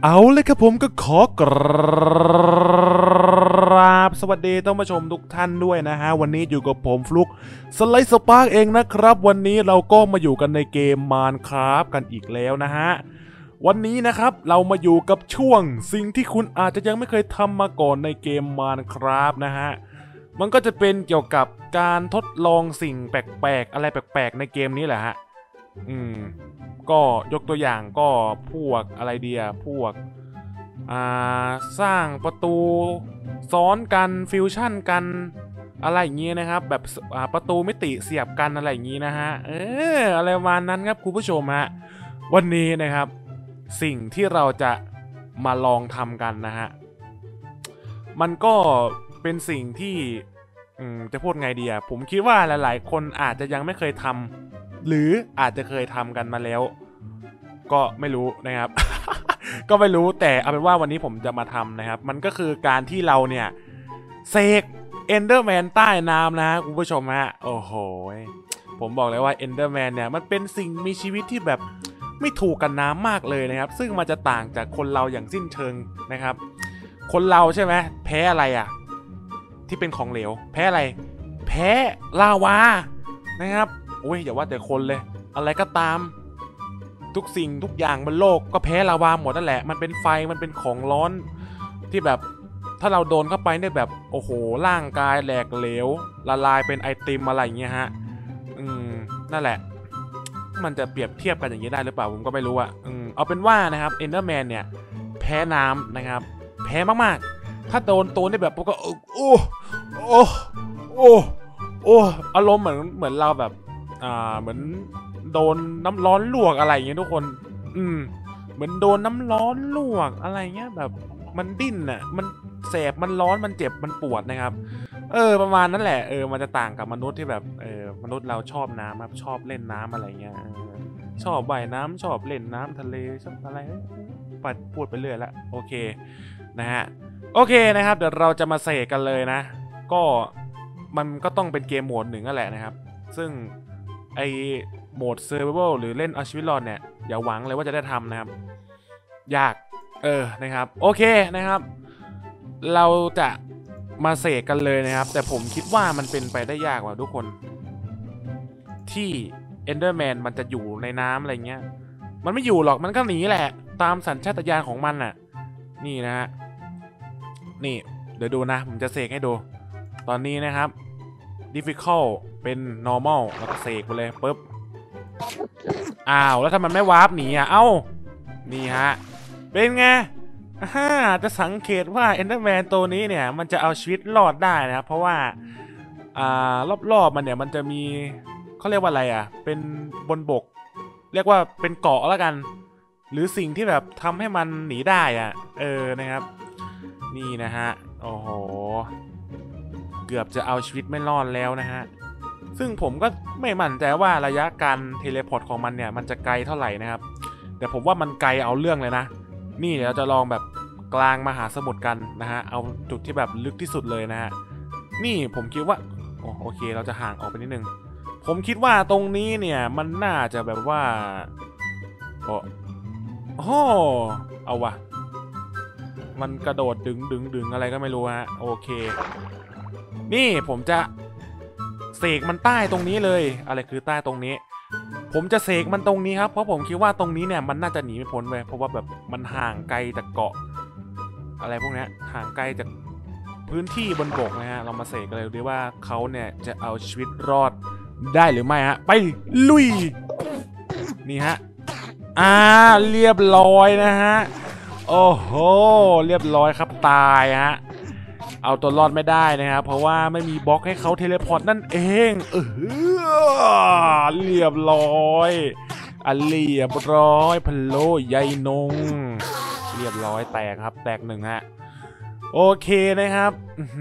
เอาเลยครับผมก็ขอกราบสวัสดีท่านผู้ชมทุกท่านด้วยนะฮะวันนี้อยู่กับผมฟลุกสไลด์สปาร์กเองนะครับวันนี้เราก็มาอยู่กันในเกม Minecraft กันอีกแล้วนะฮะวันนี้นะครับเรามาอยู่กับช่วงสิ่งที่คุณอาจจะยังไม่เคยทำมาก่อนในเกม Minecraft นะฮะมันก็จะเป็นเกี่ยวกับการทดลองสิ่งแปลกๆอะไรแปลกๆในเกมนี้แหละฮะก็ยกตัวอย่างก็พวกอะไรเดียพวกสร้างประตูซ้อนกันฟิวชั่นกันอะไรอย่างงี้นะครับแบบประตูมิติเสียบกันอะไรอย่างงี้นะฮะอะไรประมาณนั้นครับคุณผู้ชมฮะวันนี้นะครับสิ่งที่เราจะมาลองทำกันนะฮะมันก็เป็นสิ่งที่จะพูดไงดีผมคิดว่าหลายๆคนอาจจะยังไม่เคยทำหรืออาจจะเคยทำกันมาแล้วก็ไม่รู้นะครับ ก็ไม่รู้แต่เอาเป็นว่าวันนี้ผมจะมาทำนะครับมันก็คือการที่เราเนี่ยเสกเอนเดอร์แมนใต้น้ำนะคุณผู้ชมฮะโอ้โหผมบอกเลยว่าเอนเดอร์แมนเนี่ยมันเป็นสิ่งมีชีวิตที่แบบไม่ถูกกันน้ำมากเลยนะครับซึ่งมันจะต่างจากคนเราอย่างสิ้นเชิงนะครับคนเราใช่ไหมแพ้อะไรที่เป็นของเหลวแพ้อะไรแพ้ลาวานะครับโอ้ยอย่าว่าแต่คนเลยอะไรก็ตามทุกสิ่งทุกอย่างบนโลกก็แพ้ลาวาหมดนั่นแหละมันเป็นไฟมันเป็นของร้อนที่แบบถ้าเราโดนเข้าไปได้แบบโอ้โหร่างกายแหลกเหลวละลายเป็นไอติมอะไรอย่างเงี้ยฮะนั่นแหละมันจะเปรียบเทียบกันอย่างนี้ได้หรือเปล่าผมก็ไม่รู้เอาเป็นว่านะครับเอนเดอร์แมนเนี่ยแพ้น้ำนะครับแพ้มากๆถ้าโดนตัวได้แบบก็โอ้อารมณ์เหมือนเราแบบเหมือนโดนน้ำร้อนลวกอะไรอย่างเงี้ยทุกคนเหมือนโดนน้ำร้อนลวกอะไรเงี้ยแบบมันดิ้นมันแสบมันร้อนมันเจ็บมันปวดนะครับประมาณนั้นแหละมันจะต่างกับมนุษย์ที่แบบมนุษย์เราชอบน้ำครับชอบเล่นน้ำอะไรเงี้ยชอบว่ายน้ำชอบเล่นน้ำทะเลชอบอะไรพูดไปเรื่อยละโอเคนะฮะโอเคนะครับเดี๋ยวเราจะมาเสกกันเลยนะก็มันก็ต้องเป็นเกมโหมดหนึ่งนั่นแหละนะครับซึ่งไอโหมด Survival หรือเล่นเอาชีวิตรอดเนี่ยอย่าหวังเลยว่าจะได้ทำนะครับยากนะครับโอเคนะครับเราจะมาเสกกันเลยนะครับแต่ผมคิดว่ามันเป็นไปได้ยากกว่าทุกคนที่ Enderman มันจะอยู่ในน้ำอะไรเงี้ยมันไม่อยู่หรอกมันก็หนีแหละตามสัญชาตญาณของมันนี่นะฮะนี่เดี๋ยวดูนะผมจะเสกให้ดูตอนนี้นะครับ difficult เป็น normal แล้วก็เสกไปเลยปึ๊บแล้วถ้ามันไม่วาร์ปหนีเอ้านี่ฮะเป็นไงจะสังเกตว่า Enderman ตัวนี้เนี่ยมันจะเอาชีวิตรอดได้นะครับเพราะว่ารอบๆมันเนี่ยมันจะมีเขาเรียกว่าอะไรเป็นบนบกเรียกว่าเป็นเกาะแล้วกันหรือสิ่งที่แบบทำให้มันหนีได้นะครับนี่นะฮะโอ้โหเกือบจะเอาชีวิตไม่รอดแล้วนะฮะซึ่งผมก็ไม่มั่นใจว่าระยะการเทเลพอร์ตของมันเนี่ยมันจะไกลเท่าไหร่นะครับแต่ผมว่ามันไกลเอาเรื่องเลยนะนี่เดี๋ยวเราจะลองแบบกลางมหาสมุทรกันนะฮะเอาจุดที่แบบลึกที่สุดเลยนะฮะนี่ผมคิดว่าโอเคเราจะห่างออกไปนิดนึงผมคิดว่าตรงนี้เนี่ยมันน่าจะแบบว่าเอาวะมันกระโดดดึงอะไรก็ไม่รู้ฮะโอเคนี่ผมจะเสกมันใต้ตรงนี้เลยอะไรคือใต้ตรงนี้ผมจะเสกมันตรงนี้ครับเพราะผมคิดว่าตรงนี้เนี่ยมันน่าจะหนีไม่พ้นเลยเพราะว่าแบบมันห่างไกลจากเกาะอะไรพวกนี้ห่างไกลจากพื้นที่บนบกนะฮะเรามาเสกกันเลยดูว่าเขาเนี่ยจะเอาชีวิตรอดได้หรือไม่ฮะไปลุยนี่ฮะเรียบร้อยนะฮะโอ้โหเรียบร้อยครับตายฮะเอาตัวรอดไม่ได้นะครับเพราะว่าไม่มีบล็อกให้เขาเทเลพอร์ตนั่นเองเรียบร้อยเรียบร้อยพะโล้ใยนงเรียบร้อยแตกครับแตกหนึ่งฮะโอเคนะครับ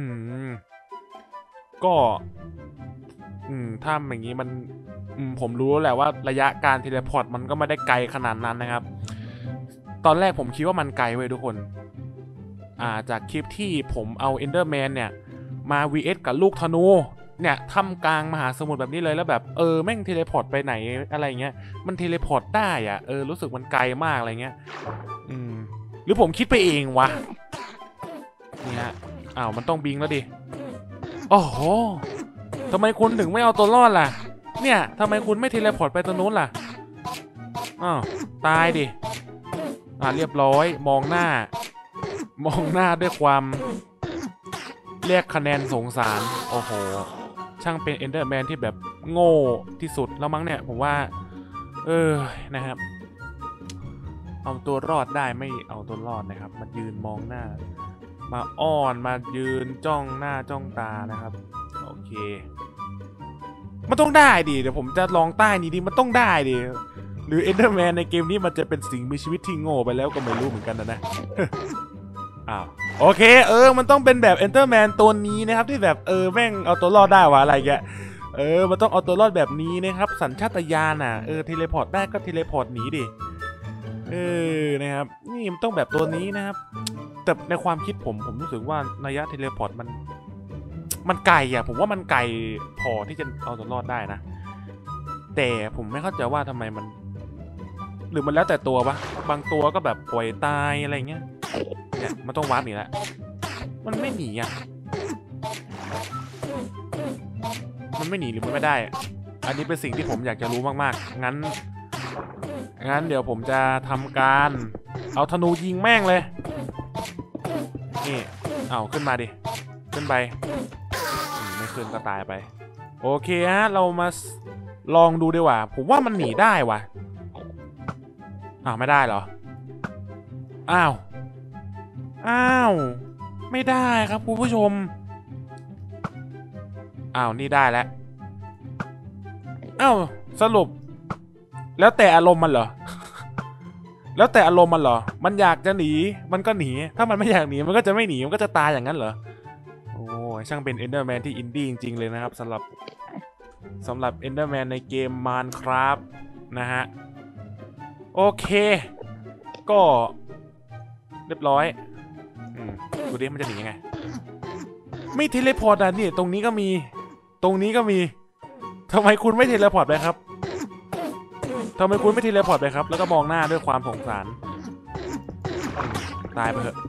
ก็ถ้าอย่างนี้มันผมรู้แหละว่าระยะการเทเลพอร์ตมันก็ไม่ได้ไกลขนาดนั้นนะครับตอนแรกผมคิดว่ามันไกลเว้ยทุกคนจากคลิปที่ผมเอา Enderman เนี่ยมา vs กับลูกธนูเนี่ยท่ามกลางมหาสมุทรแบบนี้เลยแล้วแบบแม่งเทเลพอร์ตไปไหนอะไรเงี้ยมันเทเลพอร์ตได้รู้สึกมันไกลมากอะไรเงี้ยรือผมคิดไปเองวะนี่ฮะอ้าวมันต้องบิงแล้วดิโอ้โหทำไมคุณถึงไม่เอาตัวรอดล่ะเนี่ยทำไมคุณไม่เทเลพอร์ตไปตรงนู้นล่ะอ้าวตายดิเรียบร้อยมองหน้าด้วยความเรียกคะแนนสงสารโอ้โหช่างเป็นเอนเดอร์แมนที่แบบโง่ที่สุดแล้วมั้งเนี่ยผมว่านะครับเอาตัวรอดได้ไม่เอาตัวรอดนะครับมายืนมองหน้ามาอ้อนมายืนจ้องหน้าจ้องตานะครับโอเคมันต้องได้ดิเดี๋ยวผมจะลองใต้นี้ดิมันต้องได้ดิหรือเอนเดอร์แมนในเกมนี้มันจะเป็นสิ่งมีชีวิตที่โง่ไปแล้วก็ไม่รู้เหมือนกันนะ อ้าวโอเคมันต้องเป็นแบบเอนเดอร์แมนตัวนี้นะครับที่แบบแม่งเอาตัวรอดได้วะอะไรแกมันต้องเอาตัวรอดแบบนี้นะครับสัญชาตญาณเทเลพอร์ตได้ก็เทเลพอร์ตหนีดินะครับนี่มันต้องแบบตัวนี้นะครับแต่ในความคิดผมรู้สึกว่าระยะเทเลพอร์ตมันไกลผมว่ามันไกลพอที่จะเอาตัวรอดได้นะแต่ผมไม่เข้าใจว่าทำไมมันหรือมันแล้วแต่ตัวปะบางตัวก็แบบปล่อยตายอะไรเงี้ยเนี่ยมันต้องวาร์ปหนีแล้วมันไม่หนีมันไม่หนีหรือมันไม่ได้อันนี้เป็นสิ่งที่ผมอยากจะรู้มากๆงั้นเดี๋ยวผมจะทำการเอาธนูยิงแม่งเลยนี่เอาขึ้นมาดิขึ้นไปไม่ขึ้นก็ตายไปโอเคฮะเรามาลองดูดีกว่าผมว่ามันหนีได้ว่ะไม่ได้เหรออ้าวไม่ได้ครับคุณผู้ชมนี่ได้แล้วสรุปแล้วแต่อารมณ์มันเหรอ แล้วแต่อารมณ์มันเหรอมันอยากจะหนีมันก็หนีถ้ามันไม่อยากหนีมันก็จะไม่หนีมันก็จะตายอย่างนั้นเหรอโอ้ช่างเป็นเอนเดอร์แมนที่อินดี้จริงๆเลยนะครับสำหรับเอนเดอร์แมนในเกม Minecraft นะฮะโอเคก็เรียบร้อยดูดิมันจะหนียังไงไม่เทเลพอร์ตนี่ตรงนี้ก็มีทำไมคุณไม่เทเลพอร์ตไปครับทำไมคุณไม่เทเลพอร์ตไปครับแล้วก็มองหน้าด้วยความสงสารตายไปเถอะ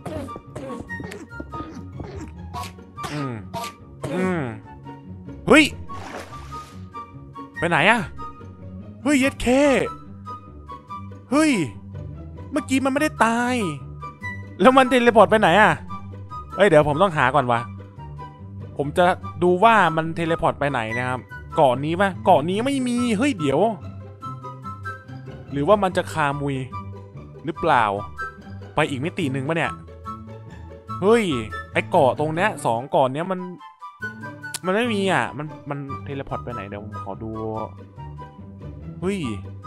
เฮ้ยไปไหนอะเฮ้ยเย็ดเคเฮ้ยเมื่อกี้มันไม่ได้ตายแล้วมันเทเลพอร์ตไปไหนอะเดี๋ยวผมต้องหาก่อนวะผมจะดูว่ามันเทเลพอร์ตไปไหนนะครับเกาะนี้ปะเกาะนี้ไม่มีเฮ้ยเดี๋ยวหรือว่ามันจะคามุยหรือเปล่าไปอีกมิติหนึ่งปะเนี่ยเฮ้ยไอเกาะตรงเนี้ย2เกาะเนี้ยมันไม่มีมันเทเลพอร์ตไปไหนเดี๋ยวผมขอดูเฮ้ย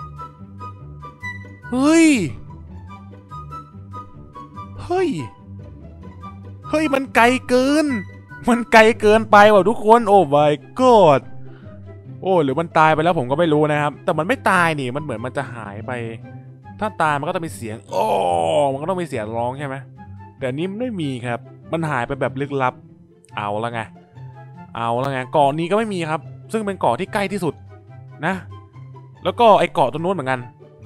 มันไกลเกินไปว่ะทุกคนโอ้ my god โอ้หรือมันตายไปแล้วผมก็ไม่รู้นะครับแต่มันไม่ตายนี่มันเหมือนมันจะหายไปถ้าตายมันก็ต้องมีเสียงมันก็ต้องมีเสียงร้องใช่ไหมแต่นี้ไม่มีครับมันหายไปแบบลึกลับเอาละไงเกาะนี้ก็ไม่มีครับซึ่งเป็นเกาะที่ใกล้ที่สุดนะแล้วก็ไอเกาะตรงนู้นเหมือนกัน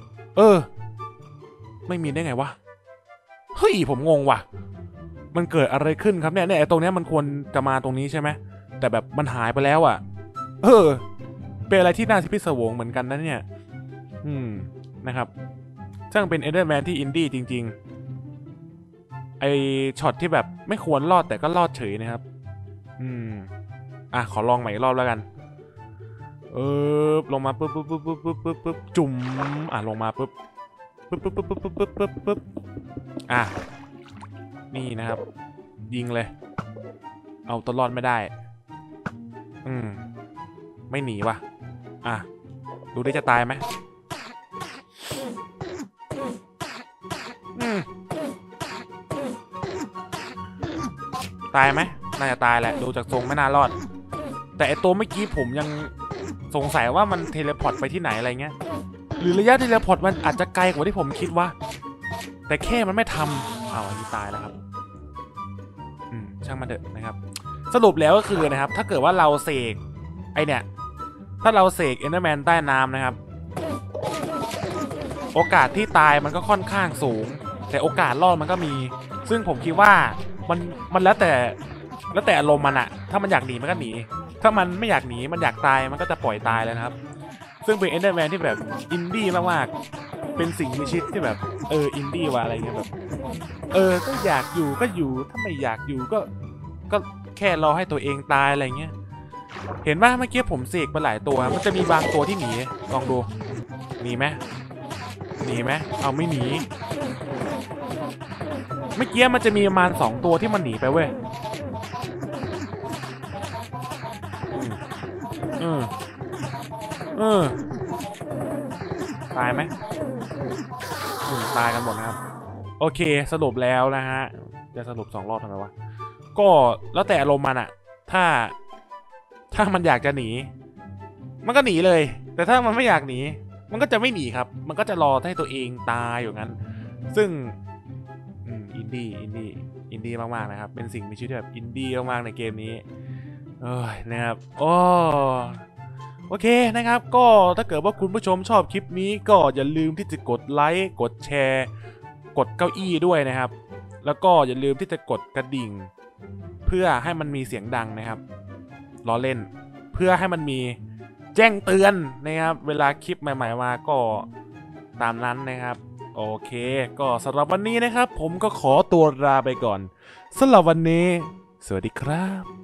ไม่มีได้ไงวะเฮ้ยผมงงว่ะมันเกิดอะไรขึ้นครับเนี่ยไอตรงเนี้ยมันควรจะมาตรงนี้ใช่ไหมแต่แบบมันหายไปแล้วอ่ะเป็นอะไรที่น่าพิศวงเหมือนกันนะเนี่ยนะครับช่างเป็นเอนเดอร์แมนที่อินดี้จริงๆไอช็อตที่แบบไม่ควรรอดแต่ก็รอดเฉยนะครับขอลองใหม่อีกรอบแล้วกันลงมาปุ๊บจุ่มลงมาปุ๊บนี่นะครับยิงเลยเอาตัวรอดไม่ได้ไม่หนีว่ะดูได้จะตายไหมตายไหมน่าจะตายแหละดูจากทรงไม่น่ารอดแต่ไอตัวเมื่อกี้ผมยังสงสัยว่ามันเทเลพอร์ตไปที่ไหนอะไรเงี้ยหรือระยะเทเลพอร์ตมันอาจจะไกลกว่าที่ผมคิดว่าแต่แค่มันไม่ทำอันนี้ตายแล้วครับช่างมันเถอะนะครับสรุปแล้วก็คือนะครับถ้าเกิดว่าเราเสกถ้าเราเสกเอนเดอร์แมนใต้น้ำนะครับโอกาสที่ตายมันก็ค่อนข้างสูงแต่โอกาสรอดมันก็มี ซึ่งผมคิดว่ามันแล้วแต่อารมณ์มันอะถ้ามันอยากหนีมันก็หนีถ้ามันไม่อยากหนีมันอยากตายมันก็จะปล่อยตายเลยนะครับซึ่งเป็นเอนเดอร์แมนที่แบบอินดี้มากๆเป็นสิ่งมีชีวิตที่แบบอินดี้ว่ะอะไรเงี้ยแบบก็อยากอยู่ก็อยู่ถ้าไม่อยากอยู่ก็แค่รอให้ตัวเองตายอะไรเงี้ยเห็นว่าเมื่อกี้ผมเสกมาหลายตัวมันจะมีบางตัวที่หนีลองดูหนีไหมเอาไม่หนีเมื่อกี้มันจะมีประมาณ2ตัวที่มันหนีไปเว้ยตายไหมตายกันหมดนะครับโอเคสรุปแล้วนะฮะจะสรุป2 รอบทำไมวะก็แล้วแต่อารมณ์มันอะถ้ามันอยากจะหนีมันก็หนีเลยแต่ถ้ามันไม่อยากหนีมันก็จะไม่หนีครับมันก็จะรอให้ตัวเองตายอย่างนั้นซึ่งอินดี้มากๆนะครับเป็นสิ่งมีชีวิตแบบอินดี้มากๆในเกมนี้นะครับโอเคนะครับก็ถ้าเกิดว่าคุณผู้ชมชอบคลิปนี้ก็อย่าลืมที่จะกดไลค์กดแชร์กดเก้าอี้ด้วยนะครับแล้วก็อย่าลืมที่จะกดกระดิ่งเพื่อให้มันมีเสียงดังนะครับล้อเล่นเพื่อให้มันมีแจ้งเตือนนะครับเวลาคลิปใหม่ๆมาก็ตามนั้นนะครับโอเคก็สำหรับวันนี้นะครับผมก็ขอตัวลาไปก่อนสำหรับวันนี้สวัสดีครับ